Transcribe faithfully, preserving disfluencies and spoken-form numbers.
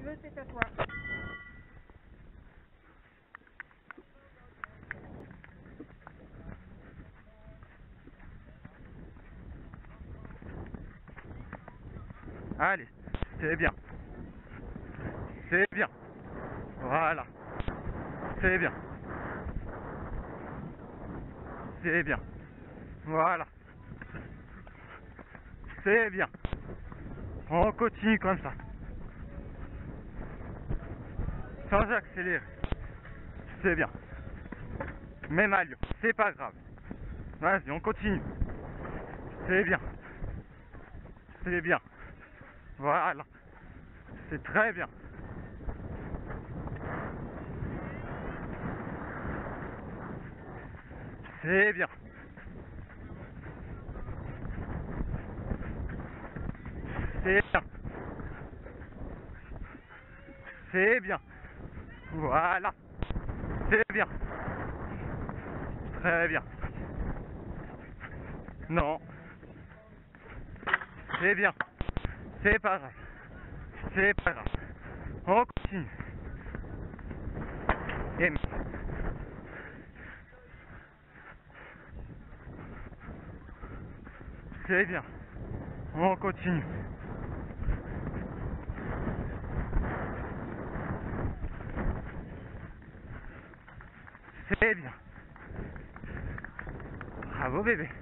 veux, c'est à toi. Allez, c'est bien. C'est bien. Voilà. C'est bien. C'est bien. Voilà. C'est bien. On continue comme ça. Sans accélérer. C'est bien. Même allure. C'est pas grave. Vas-y, on continue. C'est bien. C'est bien. Voilà. C'est très bien. C'est bien. C'est bien. C'est bien. Voilà. C'est bien. Très bien. Non. C'est bien. C'est pas grave. C'est pas grave. On continue. Et... C'est bien. On continue. C'est bien. Bravo bébé.